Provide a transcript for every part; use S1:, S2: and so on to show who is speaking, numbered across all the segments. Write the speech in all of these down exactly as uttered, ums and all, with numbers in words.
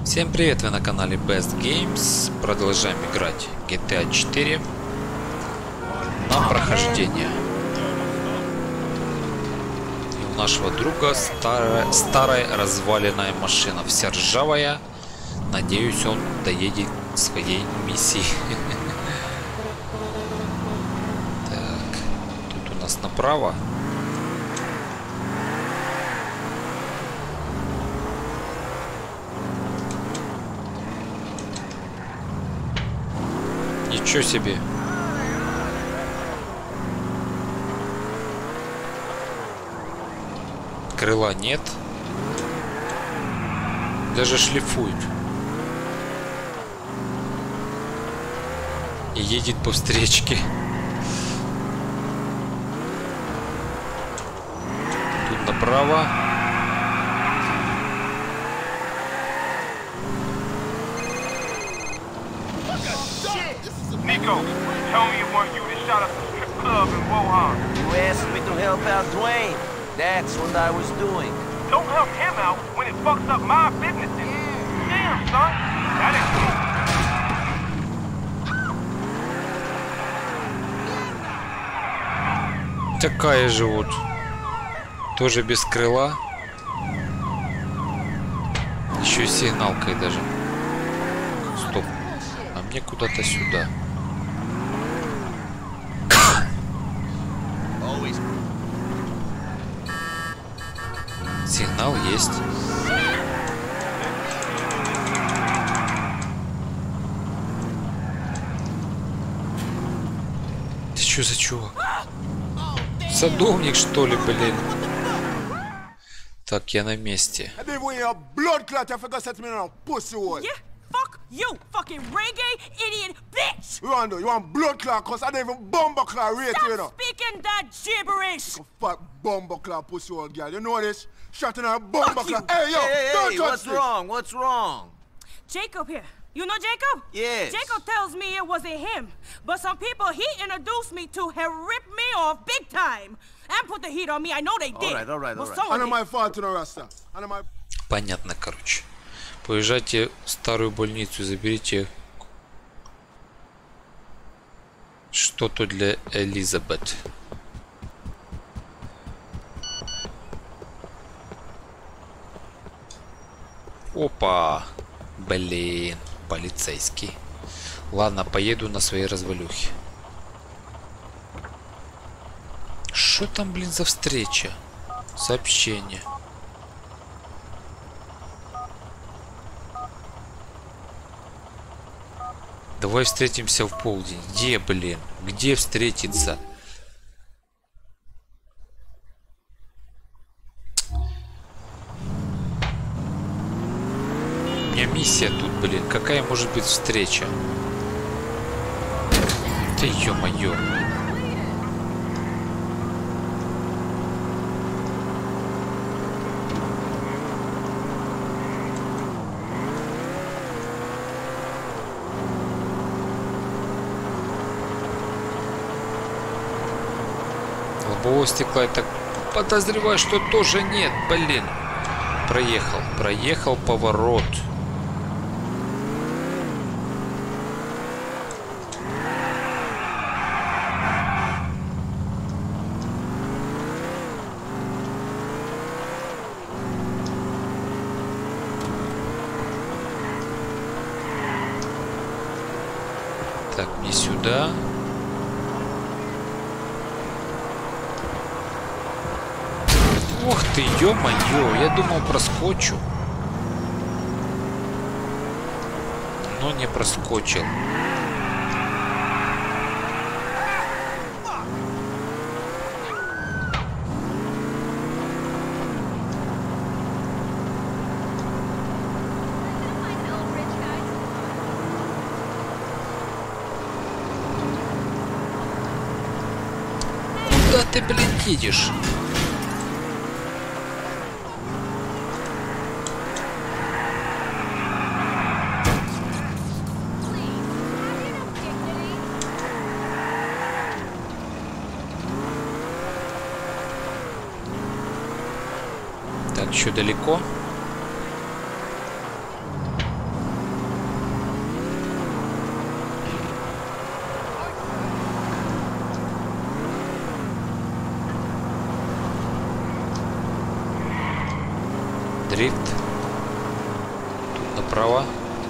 S1: Всем привет, вы на канале Best Games. Продолжаем играть джи ти эй четыре на прохождение. И у нашего друга старая, старая разваленная машина, вся ржавая. Надеюсь, он доедет к своей миссии. Так, тут у нас направо. Ничего себе. Крыла нет. Даже шлифует. И едет по встречке. Тут направо.
S2: Nico, tell me it weren't you that shot up the strip club in Wuhan.
S3: You asked me to help out Dwayne. That's what I was doing.
S2: Don't help him out when it fucks up my business. Damn, son. That ain't
S1: Такая же вот. Тоже без крыла. Еще и сигналкой даже. Стоп. А мне куда-то сюда. Сигнал есть. Ты что за чувак? Садовник, что ли, блин? Так, я на месте.
S4: Fuck you, fucking reggae idiot bitch!
S5: Rondo, you want blood clot cause I don't even bumper clot rate you know.
S4: Stop speaking that gibberish!
S5: Fat bumper clot pussy old girl, you know this? Shot in her bumper
S4: Fuck you.
S5: clot. Hey yo,
S3: Hey, hey,
S5: don't
S3: hey,
S5: touch
S3: what's
S5: me.
S3: wrong? What's wrong?
S4: Jacob here. You know Jacob?
S3: Yes.
S4: Jacob tells me it wasn't him, but some people he introduced me to have ripped me off big time and put the heat on me. I know they did.
S3: All right, all right,
S4: but
S3: all right.
S4: someone
S5: I know
S4: did.
S5: my fault, you know, Rasta. I know my...
S1: Понятно, короче. Поезжайте в старую больницу, заберите что-то для Элизабет. Опа! Блин, полицейский. Ладно, поеду на свои развалюхи. Что там, блин, за встреча? Сообщение. Давай встретимся в полдень. Где, блин? Где встретиться? У меня миссия тут, блин. Какая может быть встреча? Ты ё-моё. Лобового стекла, я так подозреваю, что тоже нет, блин. Проехал, проехал поворот. Так, мне сюда. Ох ты, ё-моё, я думал проскочу. Но не проскочил. Куда ты, блин, едешь? Так, еще далеко. Направо.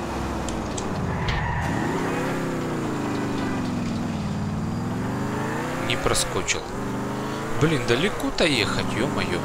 S1: Не проскочил. Блин, далеко-то ехать, ё-моё.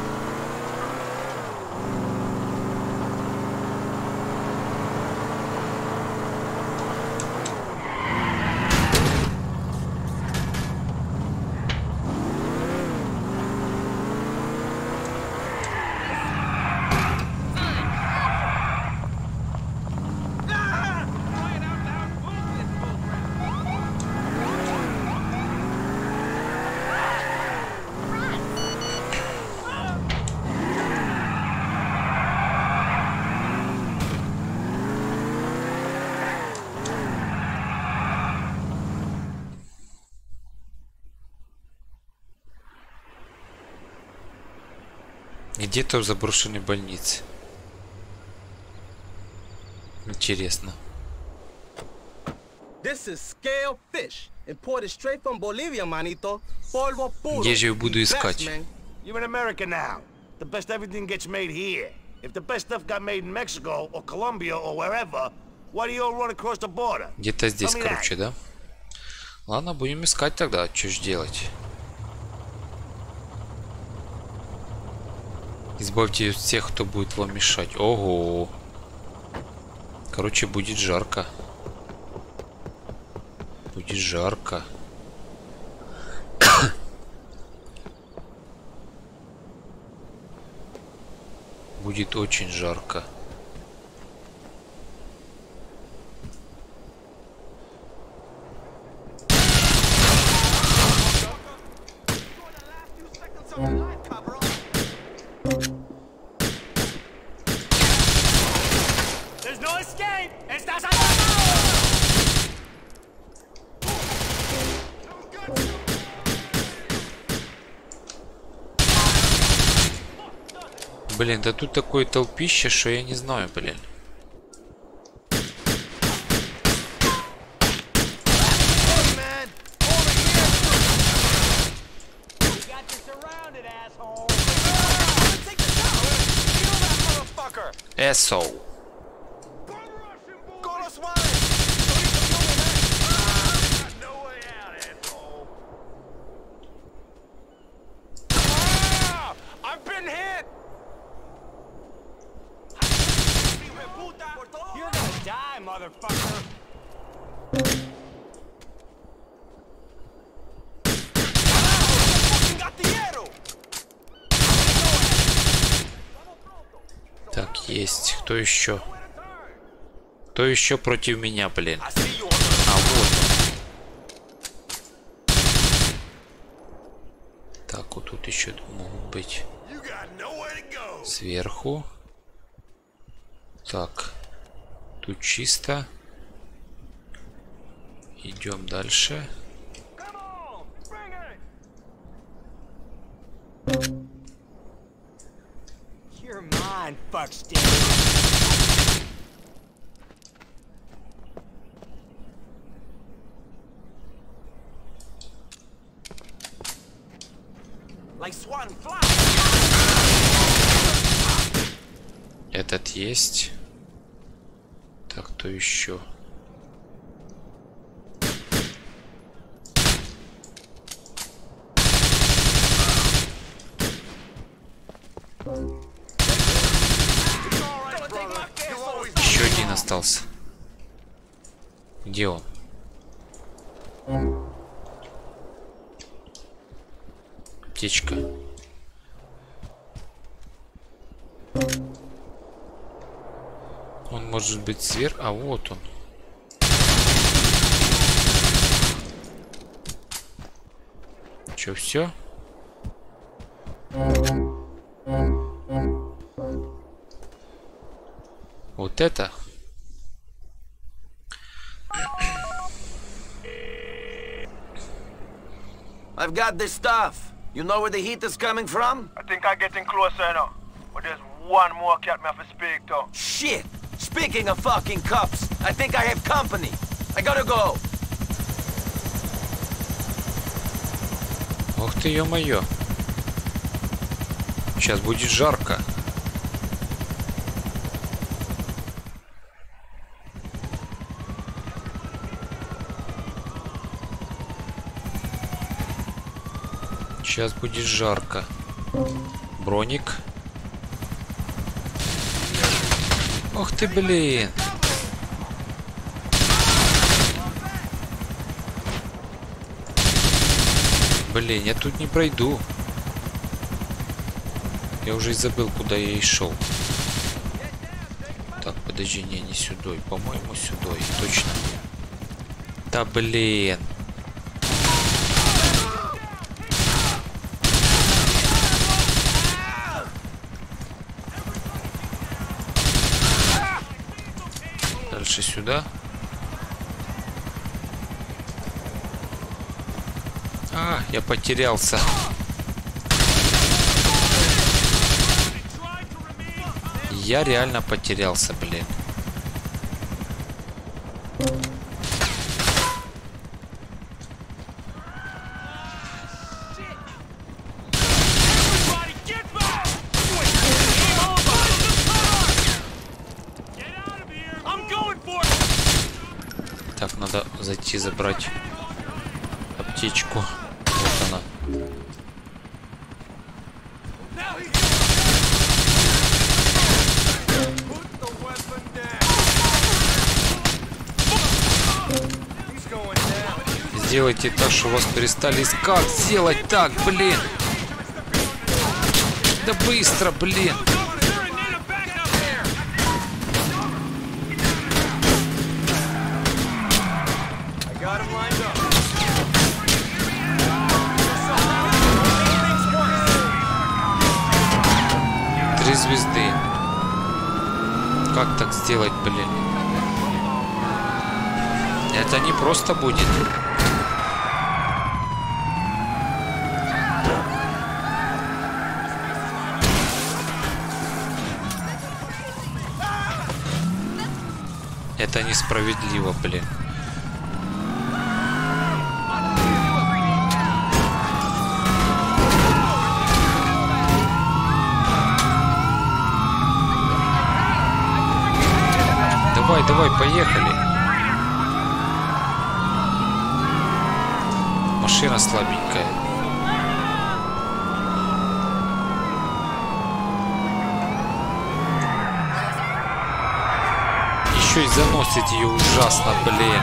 S1: Где-то в заброшенной больнице. Интересно.
S6: This is scale fish, imported straight from Bolivia, manito. Polvo puro.
S1: Где же я буду искать?
S7: You're in America now. The best everything gets made here. If the best stuff got made in Mexico or Colombia or wherever, why do you all run across the border?
S1: Где-то здесь, короче, да? Ладно, будем искать тогда. Что ж делать? Избавьте от всех, кто будет вам мешать. Ого. Короче, будет жарко. Будет жарко. Будет очень жарко. Блин, да тут такое толпище, что я не знаю, блин. Эсо. Так, есть. Кто еще? Кто еще против меня, блин? А вот он. Так, вот тут еще могут быть. Сверху. Так. Тут чисто. Идем дальше.
S6: You're mine, fuck stick. Like swatting flies.
S1: Этот есть. Так, кто еще? Еще один остался. Где он? Аптечка. Он может быть сверх, а вот он. Че, все? Вот это?
S3: I've got this stuff. You know where the heat is coming from?
S2: I think I'm getting closer now. But there's one more cat me have to speak to.
S3: Shit! Speaking of fucking cups, I think I have company. I gotta go.
S1: Ох ты, ё-моё. Сейчас будет жарко. Сейчас будет жарко. Броник. Ох ты, блин. Блин, я тут не пройду. Я уже и забыл, куда я и шел. Так, подожди, не, не сюда. По-моему, сюда. Точно. Да блин. Дальше сюда. А, я потерялся. Я реально потерялся, блин. Так, надо зайти забрать аптечку. Вот она. Сделайте так, что вас перестали искать. Сделать так, блин. Да быстро, блин. Три звезды. Как так сделать, блин? Это не просто будет. Это несправедливо, блин. Давай, давай, поехали. Машина слабенькая. Еще и заносит ее ужасно, блин.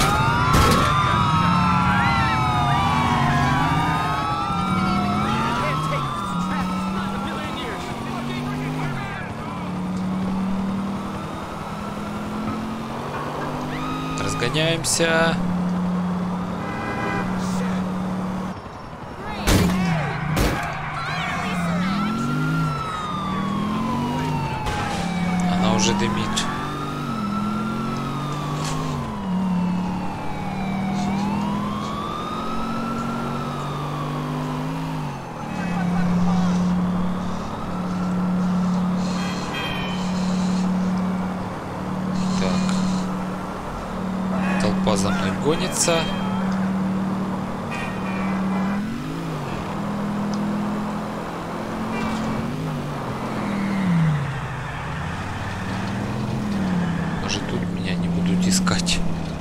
S1: Разгоняемся. Она уже дымит. За мной гонится. Может, тут меня не будут искать.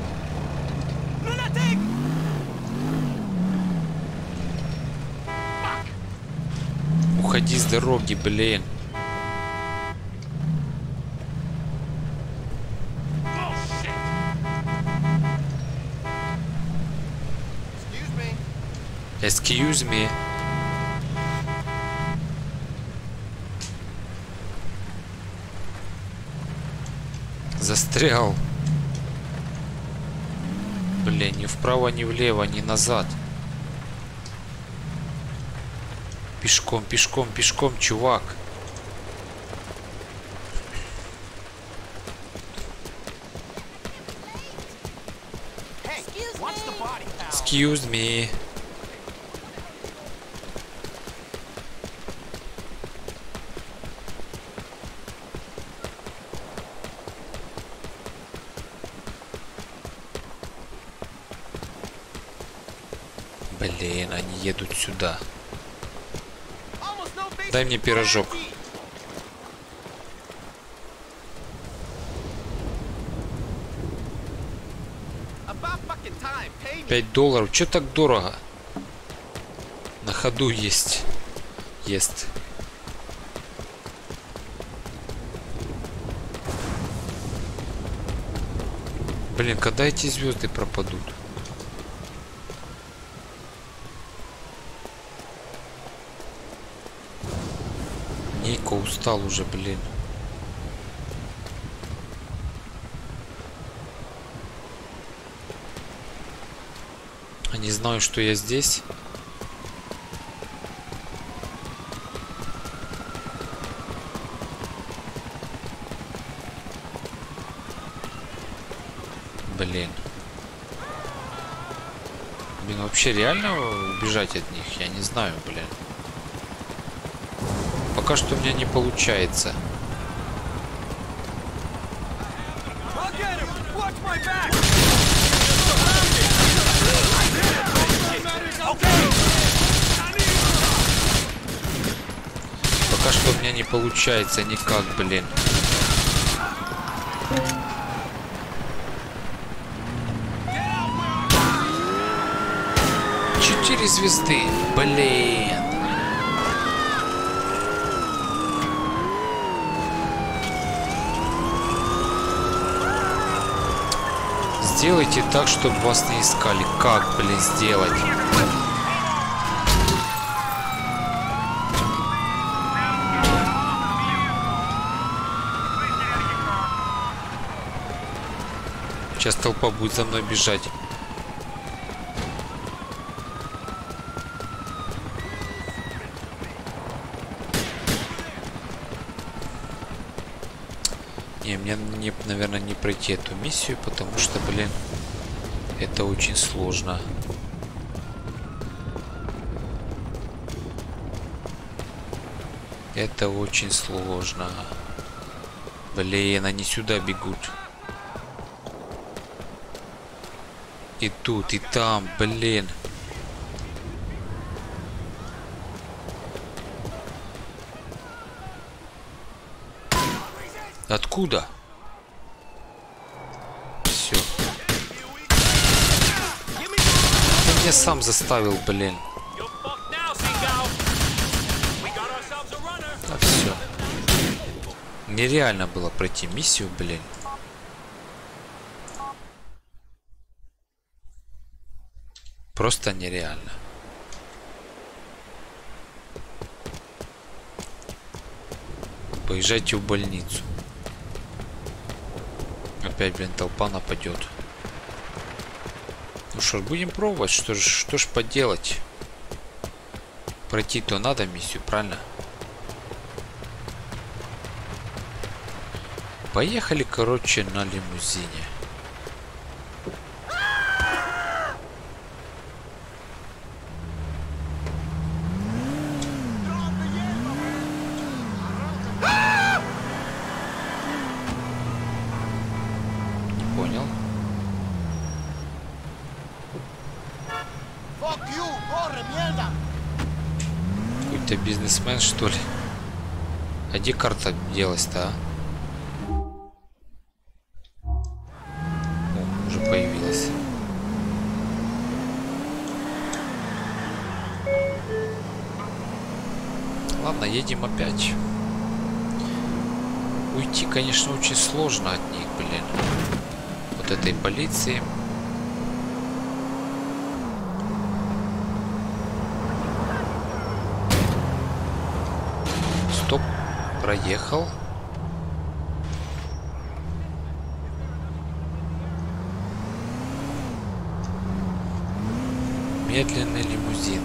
S1: Уходи с дороги, блин. Excuse me. Застрял. Блин, ни вправо, ни влево, ни назад. Пешком, пешком, пешком, чувак. Excuse me. Блин, они едут сюда. Дай мне пирожок. Пять долларов. Че так дорого? На ходу есть. Есть. Блин, когда эти звезды пропадут? Нико устал уже, блин. Они знают, что я здесь. Блин. Блин, вообще реально убежать от них? Я не знаю, блин. Пока что у меня не получается. Пока что у меня не получается никак, блин. Четыре звезды, блин. Сделайте так, чтобы вас не искали. Как, блин, сделать? Сейчас толпа будет за мной бежать. Не, мне, не, наверное, не пройти эту миссию, потому что, блин, это очень сложно. Это очень сложно. Блин, они сюда бегут. И тут, и там, блин. Откуда? Все. Ты меня сам заставил, блин. А все. Нереально было пройти миссию, блин. Просто нереально. Поезжайте в больницу. Опять, блин, толпа нападет. Ну что ж, будем пробовать. Что ж, что ж поделать? Пройти-то надо миссию, правильно? Поехали, короче, на лимузине. Какой-то бизнесмен, что ли? А где карта делась-то, а? О, уже появилась. Ладно, едем опять. Уйти, конечно, очень сложно от них, блин. Вот этой полиции. Стоп, проехал. Медленный лимузин.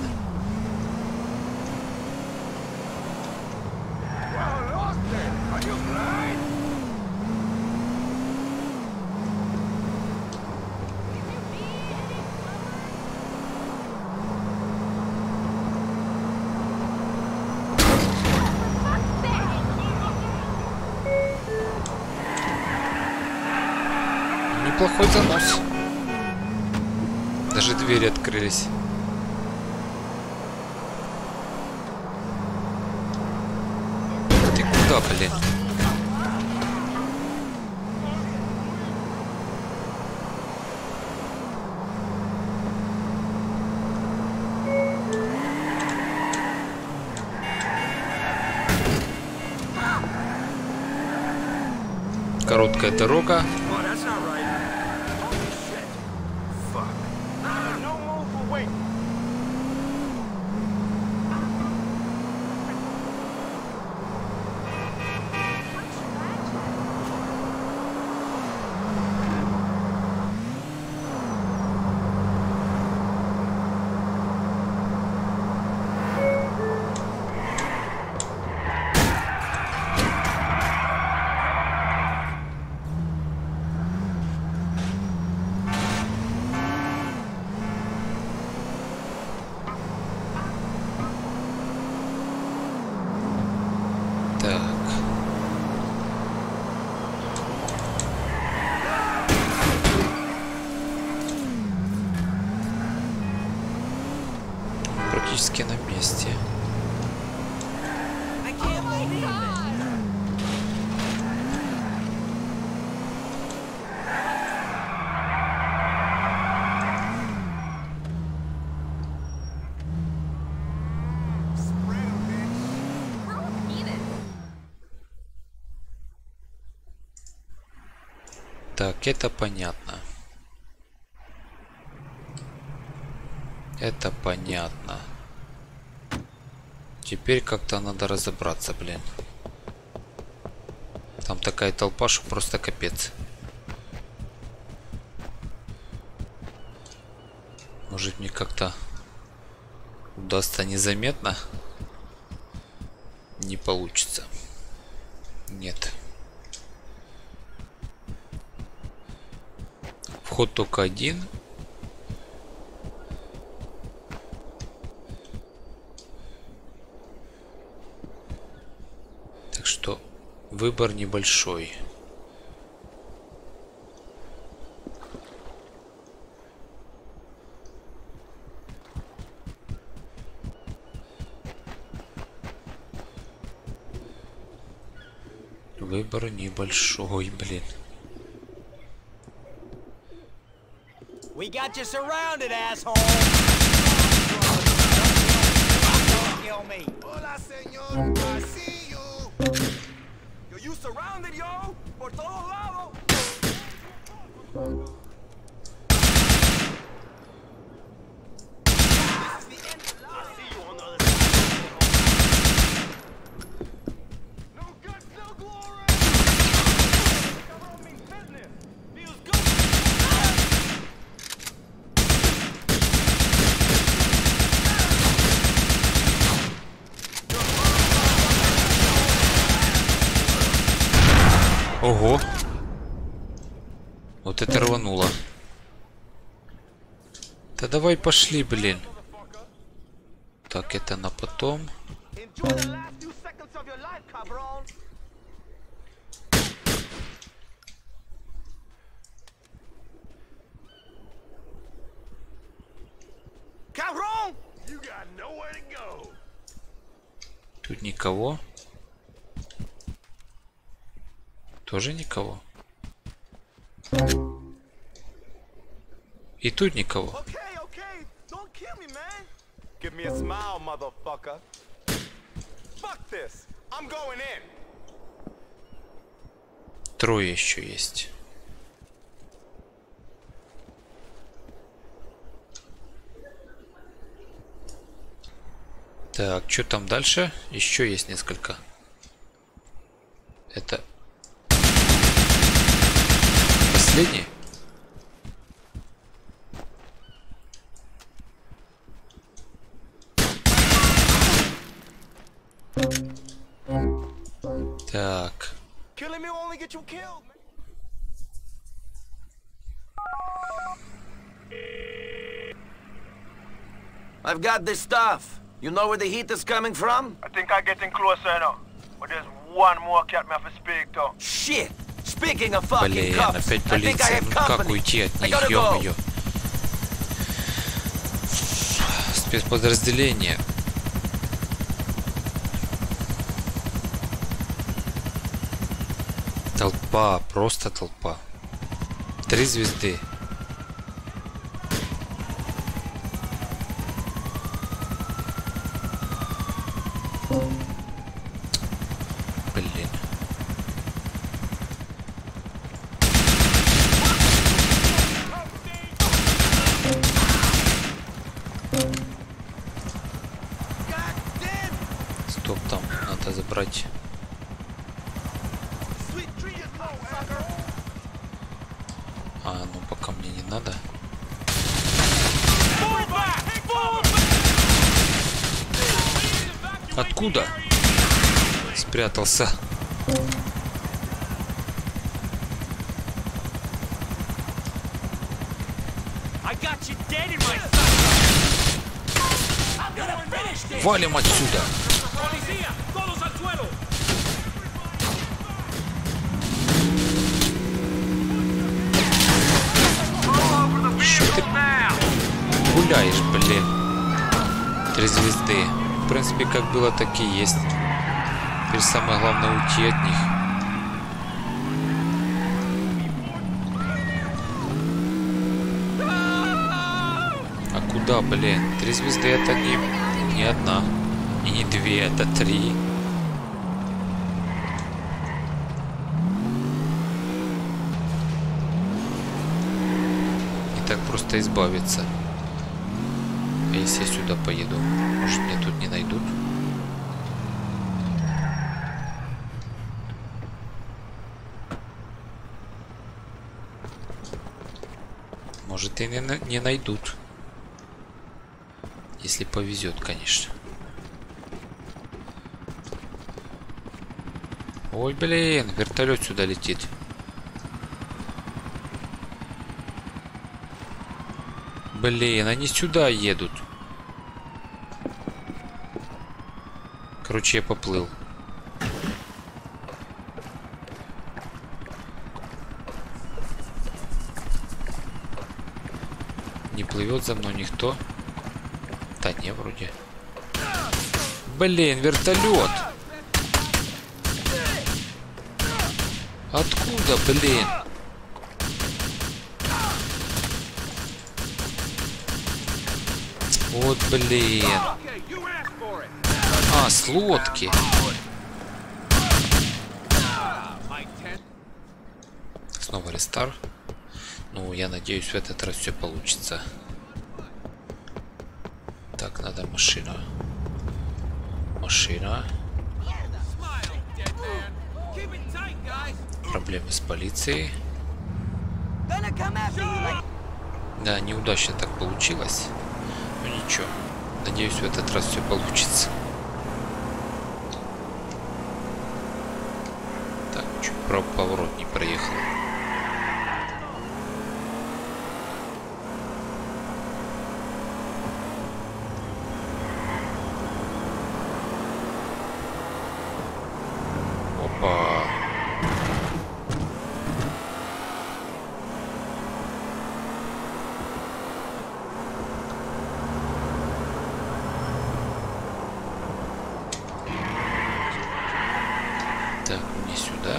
S1: Неплохой занос. Даже двери открылись. Ты куда, блин? короткая дорога. Практически на месте. Так, это понятно. Это понятно. Теперь как-то надо разобраться, блин. Там такая толпа, что просто капец. Может, мне как-то удастся незаметно? Не получится. Нет. Вход только один. Так что выбор небольшой. Выбор небольшой, блин.
S3: We got you surrounded, asshole. Kill me.
S2: Hola, señor. I see you. Yo, you surrounded, yo. Por todos lados.
S1: Ого. Вот это рвануло. Да давай пошли, блин. Так, это на потом. Тут никого. Тоже никого. И тут никого. Трое еще есть. Так, что там дальше? Еще есть несколько. Это последний? Так.
S3: I've got this stuff. You know where the heat is coming from?
S2: I think I'm getting closer now. But there's one more cat me have to speak to.
S3: Shit! Speaking of fucking
S1: Блин,
S3: cops,
S1: опять
S3: I think I
S1: полиция.
S3: have
S1: Ну как
S3: company.
S1: уйти от
S3: I
S1: них,
S3: gotta go.
S1: ё-моё. Спецподразделение. Толпа, просто толпа. Три звезды. Блин. забрать. А, ну пока мне не надо. Откуда? Спрятался. Валим отсюда. Что ты гуляешь, блин? Три звезды. В принципе, как было, так и есть. Теперь самое главное уйти от них. А куда, блин? Три звезды это не, не одна. И не две, это три. Не так просто избавиться. А если я сюда поеду? Может, меня тут не найдут? Может, и не, не найдут. Если повезет, конечно. Ой, блин, вертолет сюда летит. Блин, они сюда едут. Короче, я поплыл. Не плывет за мной никто. Да не, вроде. Блин, вертолет. Откуда, блин? Вот, блин. А, с лодки. Снова рестар. Ну, я надеюсь, в этот раз все получится. Так, надо машину. Машина. Проблемы с полицией. Да, неудачно так получилось. Ну ничего. Надеюсь, в этот раз все получится. Так, чуть про поворот не проехал. Опа. Так, не сюда.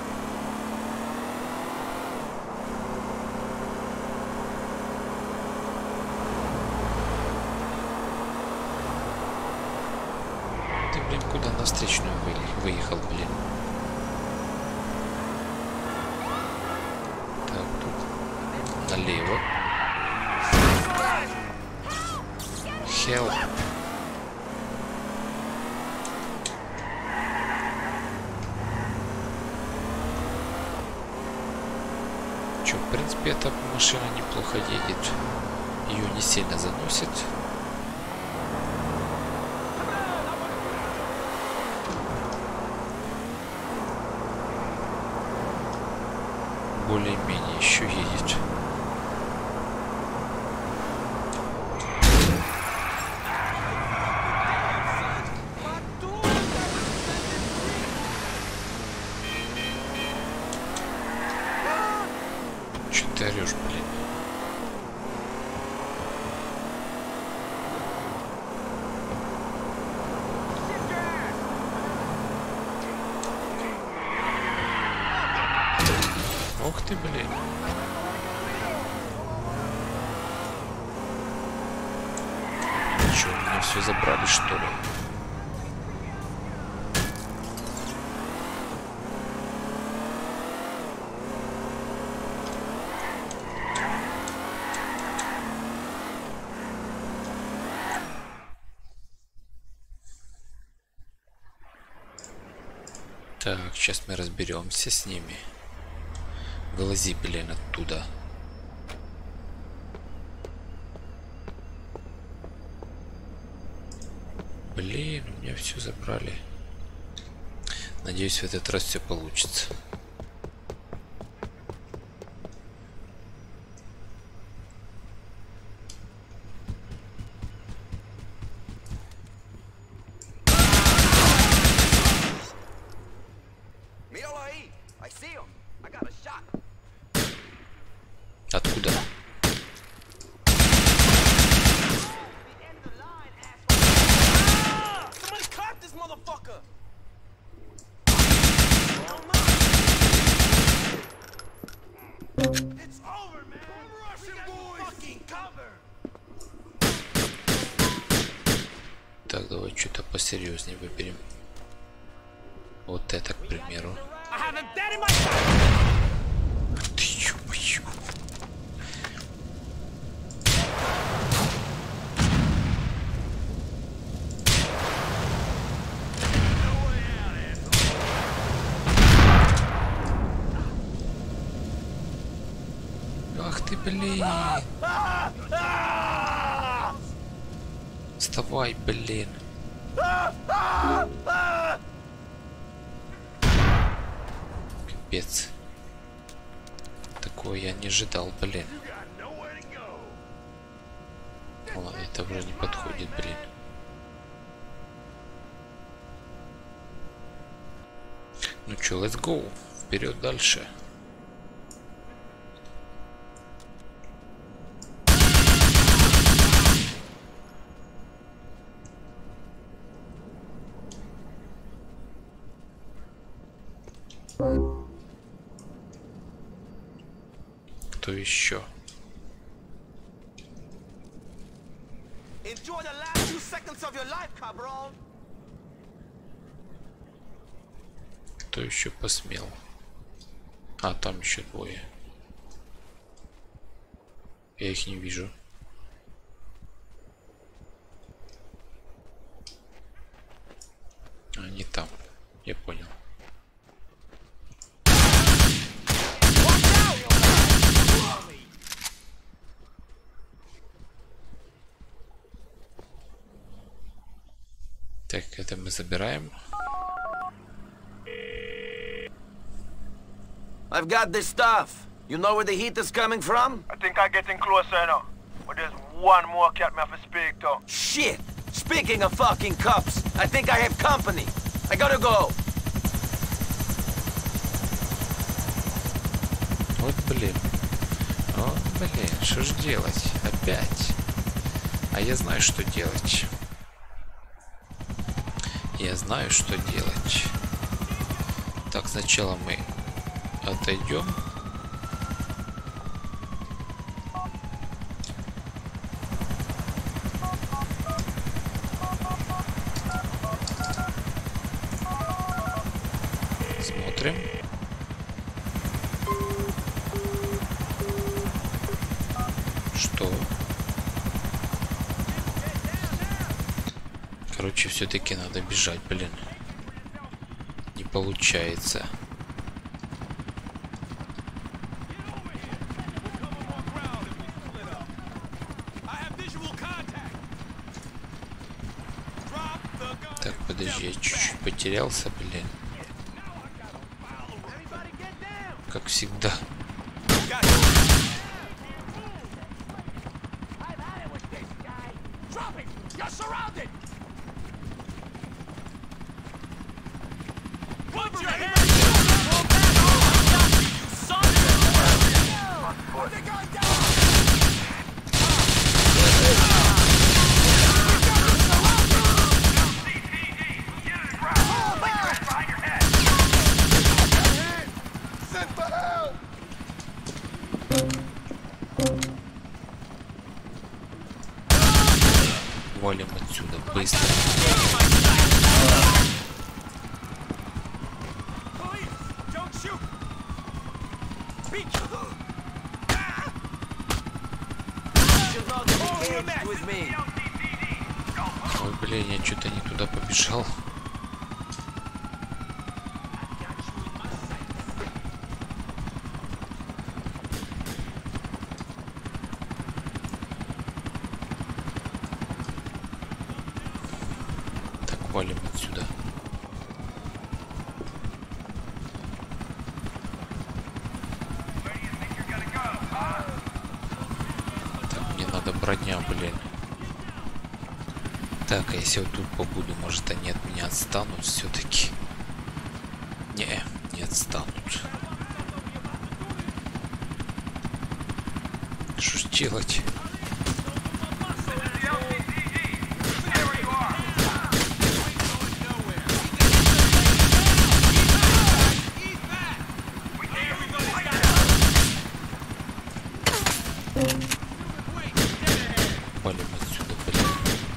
S1: Ты, блин, куда на встречную выехал, блин? Так, тут налево. Help. Че, в принципе, эта машина неплохо едет. Ее не сильно заносит. Более-менее еще едет. Че ты орешь, блин? Ох ты, блин. Че, меня все забрали, что ли? Так, сейчас мы разберемся с ними. Вылази, блин, оттуда. Блин, у меня все забрали. Надеюсь, в этот раз все получится. Откуда? Так, давай что-то посерьезнее выберем. Вот это, к примеру. Ты ё-моё. Ах ты, блин. Вставай, блин. Капец. Такого я не ожидал, блин. Ладно, это уже не подходит, блин. Ну чё, let's go. Вперед дальше. Кто еще? Кто еще посмел? А, там еще двое. Я их не вижу. Они там. Я понял. Так, это мы забираем.
S3: I've got this stuff. You know where the heat is coming from?
S2: I think I'm getting closer now. But there's one more cat me have to speak to.
S3: Shit! Speaking of fucking cops, I think I have company. I gotta go.
S1: Вот блин. О, блин, что ж делать? Опять. А я знаю, что делать. Я знаю, что делать. Так, сначала мы отойдем. Смотрим. Что? Короче, все-таки надо бежать, блин. Не получается. Так, подожди, я чуть-чуть потерялся, блин. Как всегда. Валим отсюда быстро. Ой, блин, я что-то не туда побежал. Валим отсюда. Так, мне надо броня, блин. Так, а если вот тут побуду, может они от меня отстанут все-таки? Не, не отстанут. Что ж делать? Валим отсюда, блин.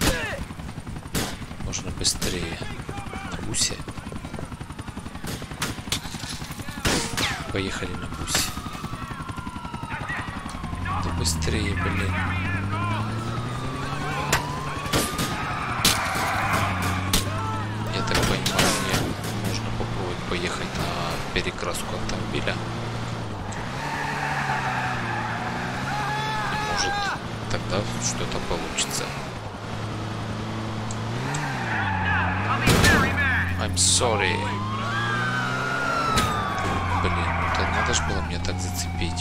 S1: Можно быстрее. На бусе. Поехали на бусе. Да быстрее, блин. Я так понимаю, мне нужно попробовать поехать на перекраску автомобиля. И может тогда что-то получится. I'm sorry. Блин, ну это надо же было мне так зацепить.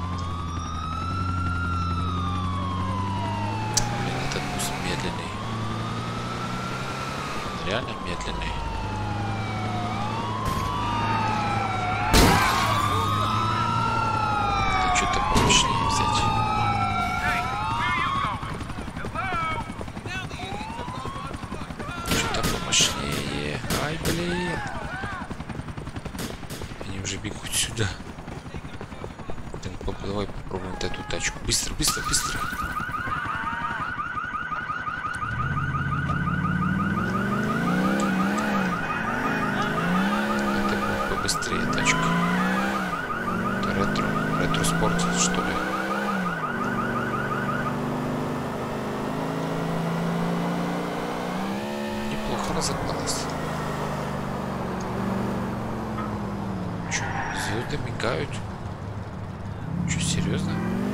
S1: Блин, этот бус медленный. Он реально медленный. Да что-то помощнее взять. Что-то помощнее. Ай, блин. Они уже бегут сюда. Так, давай попробуем вот эту тачку. Быстро, быстро, быстро. Это будет побыстрее тачка. Это ретро. Ретро-спорт, что ли? Неплохо разогналась. Чё, звезды мигают? Чё, серьезно?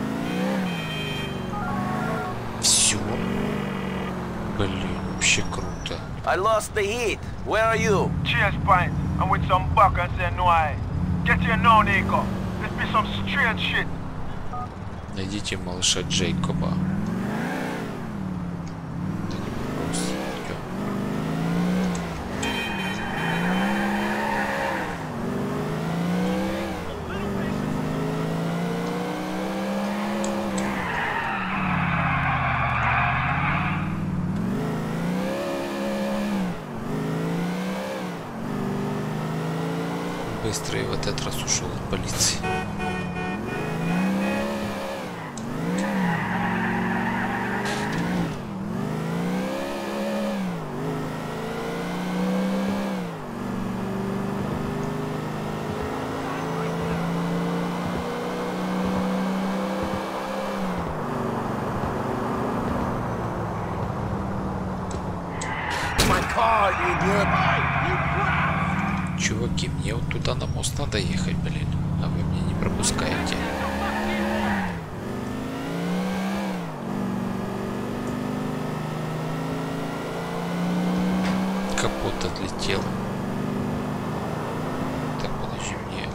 S1: Все? Блин, вообще круто.
S3: I lost the heat. Where are you?
S2: Chase point. I'm with some buckers and no I. Get here now, Nico. This be some strange shit.
S1: Найдите малыша Джейкоба. Да не вопрос. Идём. Быстро и в этот раз ушел от полиции.
S3: My car, idiot.
S1: Чуваки, мне вот туда на мост надо ехать, блин. А вы меня не пропускаете. Капот отлетел. Так, подожди, мне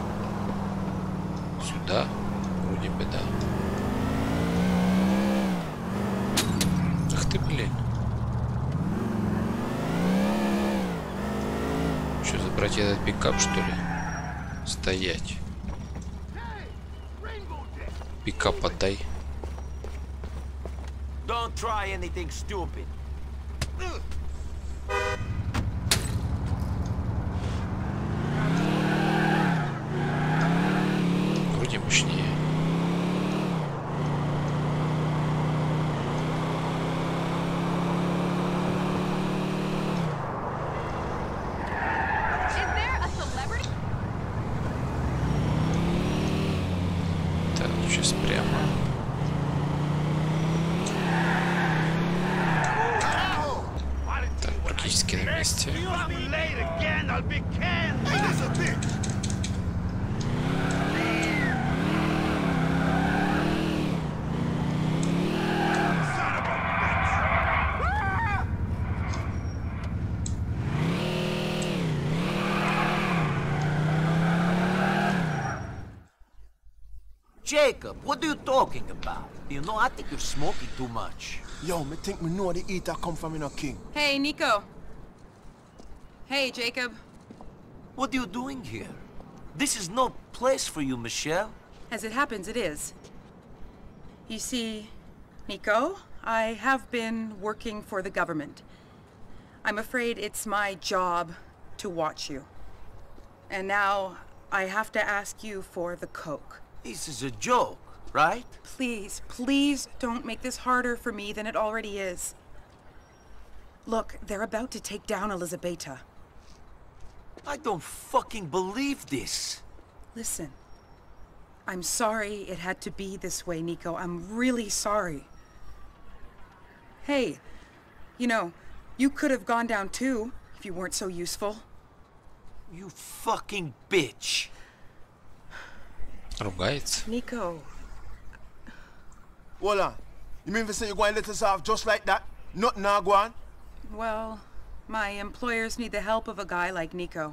S1: сюда? Вроде бы да. Ах ты, блин. Что, забрать этот пикап, что ли? Стоять. Пикап отдай.
S3: Don't try anything stupid.
S1: Вроде мощнее. Так, сейчас прямо. Так, практически на месте.
S3: Jacob, what are you talking about? You know, I think you're smoking too much.
S5: Yo, me think me know the eater come from in a king.
S8: Hey, Nico. Hey, Jacob.
S3: What are you doing here? This is no place for you, Michelle.
S8: As it happens, it is. You see, Nico, I have been working for the government. I'm afraid it's my job to watch you. And now I have to ask you for the coke.
S3: This is a joke, right?
S8: Please, please don't make this harder for me than it already is. Look, they're about to take down Elizabeta.
S3: I don't fucking believe this.
S8: Listen, I'm sorry it had to be this way, Nico. I'm really sorry. Hey, you know, you could have gone down too, if you weren't so useful.
S3: You fucking bitch.
S1: Ругается.
S8: Nico.
S5: Hold on. You mean to say you're going to let us off just like that? Nothing now go on?
S8: Well, my employers need the help of a guy like Nico.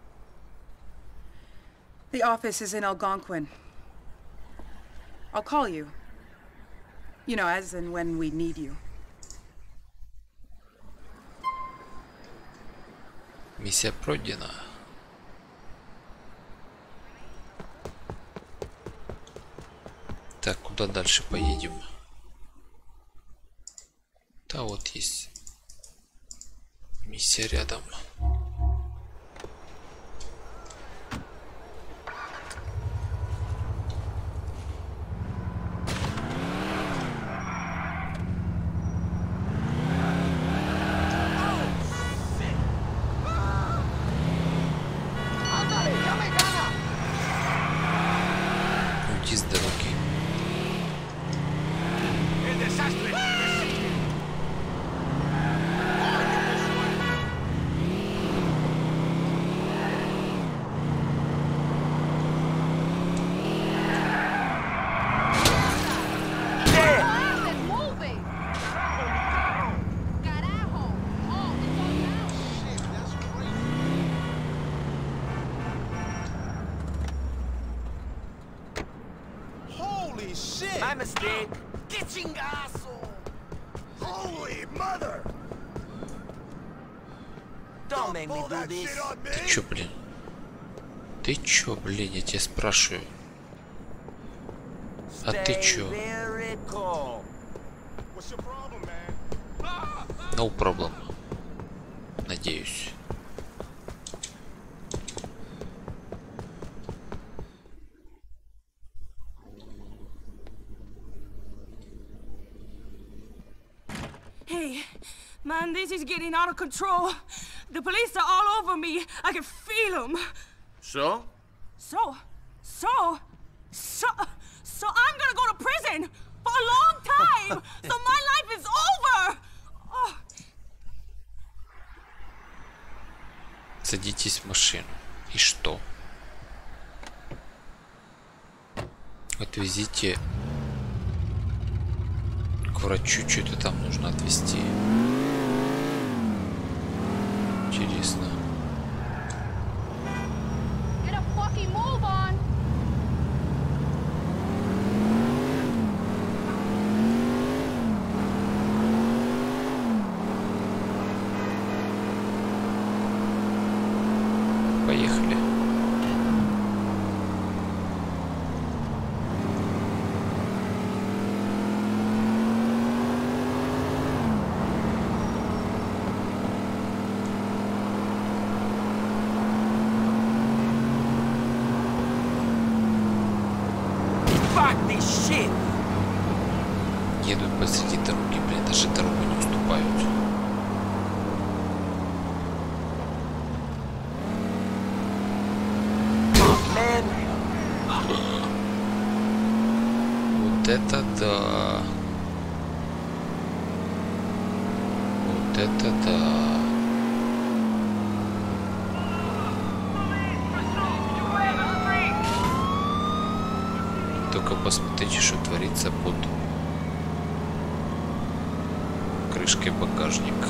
S8: The office is in Algonquin. I'll call you. You know, as and when we need you.
S1: Миссия пройдена. Так, куда дальше поедем? Да, вот есть миссия рядом. Уйди с дороги.
S5: Holy shit!
S3: My mistake.
S5: Que chingazo! Holy mother!
S3: Don't make me
S5: Pull
S3: do
S5: that
S3: this.
S5: shit on me!
S1: Ты чё, блин? Ты чё, блин, я тебя спрашиваю. А ты
S3: Stay
S1: чё?
S3: very calm.
S5: What's your problem, man?
S1: No problem. Надеюсь.
S4: Hey, man, this is getting out of control. The police are all over me. I can feel them.
S3: So?
S4: So, so, so, so I'm gonna go to prison for a long time. So my life is over. Oh.
S1: Садитесь в машину. И что? Отвезите к врачу, что-то там нужно отвезти. Интересно.
S9: Get a fucking move on!
S1: Поехали.
S3: Fuck this shit!
S1: Едут посреди дороги, блин, даже дорогу не уступают.
S3: Man,
S1: Вот это да. Вот это да. Только посмотрите, что творится под крышкой багажника.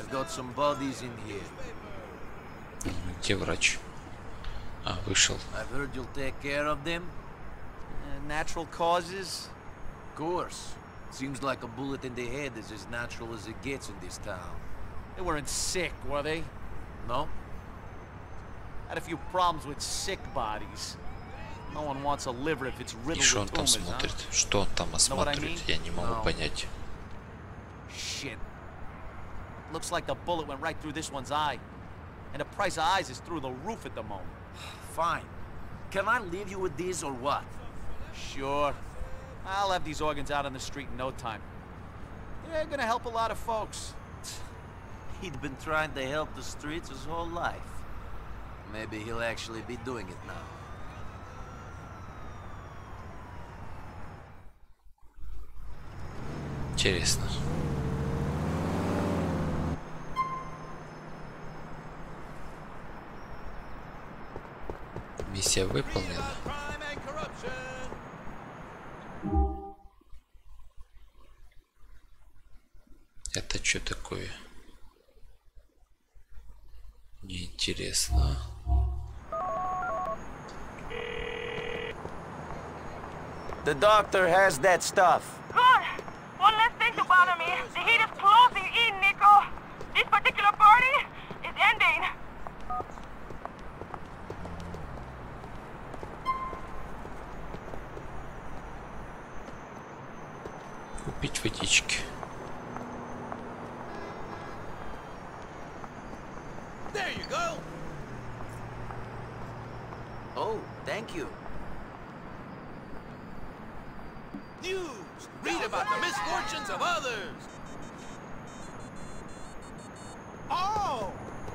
S3: We've got some bodies in here.
S1: Где врач? А, вышел.
S3: I've heard you'll take care of them.
S10: Uh, natural causes?
S3: Of course. Seems like a bullet in the head is as natural as it gets in this town.
S10: They weren't sick, were they?
S3: No?
S10: Had a few problems with sick bodies. No one wants a liver if it's
S1: И
S10: riddled
S1: что он
S10: with
S1: там
S10: tumors, huh?
S1: смотрит? Что он там осматривает? Я не могу
S3: No.
S1: понять.
S10: Shit. Looks like the bullet went right through this one's eye. And the price of eyes is through the roof at the moment.
S3: Fine. Can I leave you with these or what?
S10: Sure. I'll have these organs out on the street in no time. They're gonna help a lot of folks.
S3: He'd been trying to help the streets his whole life. Maybe he'll actually be doing it now.
S1: Интересно. Миссия выполнена. Это что такое? Неинтересно.
S3: The doctor has that stuff.
S4: Good. One less thing to bother me. The heat is closing in, Nico. This particular party is ending.
S1: Купить водички.
S3: There you go. Oh, thank you.
S11: News! Read about the misfortunes of others! Oh!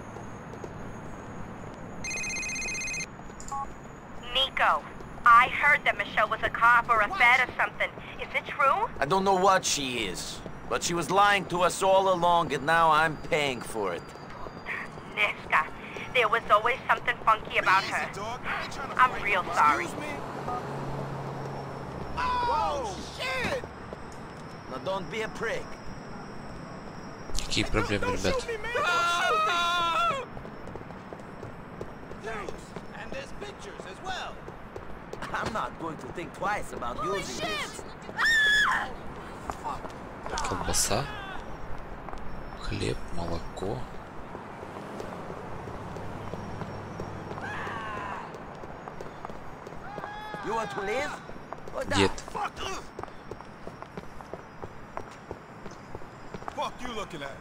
S4: Nico, I heard that Michelle was a cop or a fed or something. Is it true?
S3: I don't know what she is, but she was lying to us all along, and now I'm paying for it.
S4: Niska, there was always something funky about her. I'm real sorry.
S11: Oh, shit!
S3: Now don't be a prick.
S1: Какие проблемы, ребят?
S11: And there's pictures as well.
S3: I'm not going to think twice about using this.
S1: Колбаса, хлеб, молоко.
S3: You want to live? Or die?
S1: Дед.
S5: Fuck you looking at?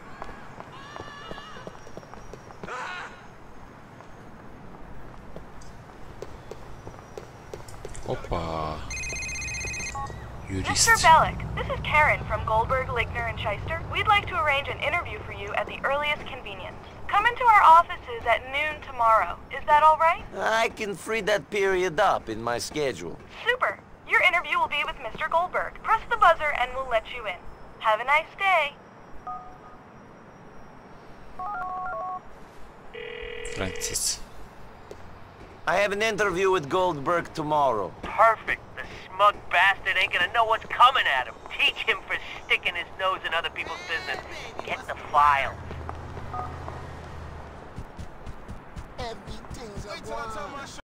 S1: Опа. Юрист.
S4: Mister Bellick, this is Karen from Goldberg, Ligner, and Shyster. We'd like to arrange an interview for you at the earliest convenience. Come into our offices at noon tomorrow. Is that all right?
S3: I can free that period up in my schedule.
S4: Super. Your interview will be with Mister Goldberg. Press the buzzer and we'll let you in. Have a nice day.
S1: Франсис.
S3: I have an interview with Goldberg tomorrow.
S12: Perfect. The smug bastard ain't gonna know what's coming at him. Teach him for sticking his nose in other people's business. Get the file.
S5: Everything's a